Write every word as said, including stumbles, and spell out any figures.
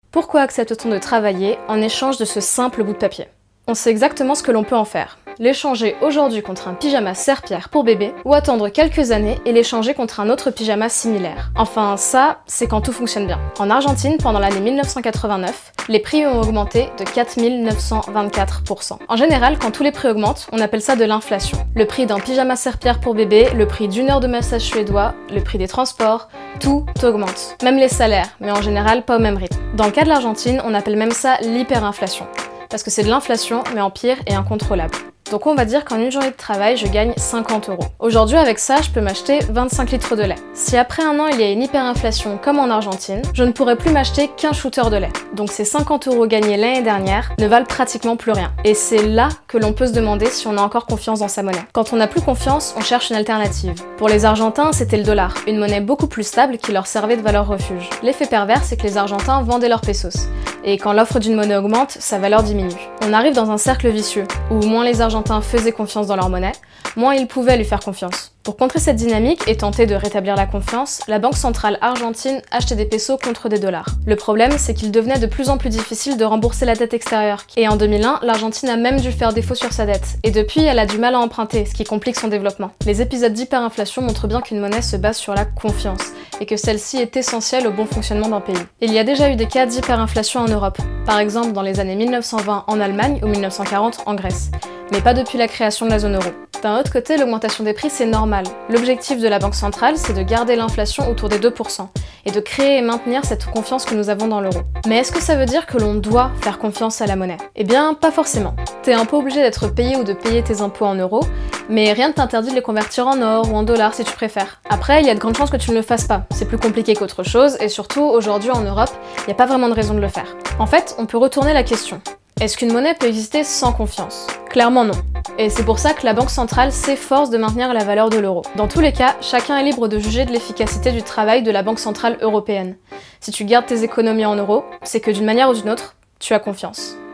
Pourquoi accepte-t-on de travailler en échange de ce simple bout de papier? On sait exactement ce que l'on peut en faire. L'échanger aujourd'hui contre un pyjama serpillère pour bébé, ou attendre quelques années et l'échanger contre un autre pyjama similaire. Enfin, ça, c'est quand tout fonctionne bien. En Argentine, pendant l'année mille neuf cent quatre-vingt-neuf, les prix ont augmenté de quatre mille neuf cent vingt-quatre pour cent. En général, quand tous les prix augmentent, on appelle ça de l'inflation. Le prix d'un pyjama serpillère pour bébé, le prix d'une heure de massage suédois, le prix des transports, tout augmente. Même les salaires, mais en général pas au même rythme. Dans le cas de l'Argentine, on appelle même ça l'hyperinflation. Parce que c'est de l'inflation, mais en pire et incontrôlable. Donc on va dire qu'en une journée de travail, je gagne cinquante euros. Aujourd'hui, avec ça, je peux m'acheter vingt-cinq litres de lait. Si après un an, il y a une hyperinflation comme en Argentine, je ne pourrai plus m'acheter qu'un shooter de lait. Donc ces cinquante euros gagnés l'année dernière ne valent pratiquement plus rien. Et c'est là que l'on peut se demander si on a encore confiance dans sa monnaie. Quand on n'a plus confiance, on cherche une alternative. Pour les Argentins, c'était le dollar, une monnaie beaucoup plus stable qui leur servait de valeur refuge. L'effet pervers, c'est que les Argentins vendaient leurs pesos. Et quand l'offre d'une monnaie augmente, sa valeur diminue. On arrive dans un cercle vicieux, où moins les Argentins faisaient confiance dans leur monnaie, moins ils pouvaient lui faire confiance. Pour contrer cette dynamique et tenter de rétablir la confiance, la Banque centrale argentine achetait des pesos contre des dollars. Le problème, c'est qu'il devenait de plus en plus difficile de rembourser la dette extérieure. Et en deux mille un, l'Argentine a même dû faire défaut sur sa dette. Et depuis, elle a du mal à emprunter, ce qui complique son développement. Les épisodes d'hyperinflation montrent bien qu'une monnaie se base sur la confiance, et que celle-ci est essentielle au bon fonctionnement d'un pays. Il y a déjà eu des cas d'hyperinflation en Europe, par exemple dans les années mille neuf cent vingt en Allemagne ou mille neuf cent quarante en Grèce, mais pas depuis la création de la zone euro. D'un autre côté, l'augmentation des prix, c'est normal. L'objectif de la Banque centrale, c'est de garder l'inflation autour des deux pour cent, et de créer et maintenir cette confiance que nous avons dans l'euro. Mais est-ce que ça veut dire que l'on doit faire confiance à la monnaie? Eh bien, pas forcément. T'es un peu obligé d'être payé ou de payer tes impôts en euros, mais rien ne t'interdit de les convertir en or ou en dollars si tu préfères. Après, il y a de grandes chances que tu ne le fasses pas. C'est plus compliqué qu'autre chose, et surtout, aujourd'hui en Europe, il n'y a pas vraiment de raison de le faire. En fait, on peut retourner la question. Est-ce qu'une monnaie peut exister sans confiance? Clairement non. Et c'est pour ça que la Banque centrale s'efforce de maintenir la valeur de l'euro. Dans tous les cas, chacun est libre de juger de l'efficacité du travail de la Banque centrale européenne. Si tu gardes tes économies en euros, c'est que d'une manière ou d'une autre, tu as confiance.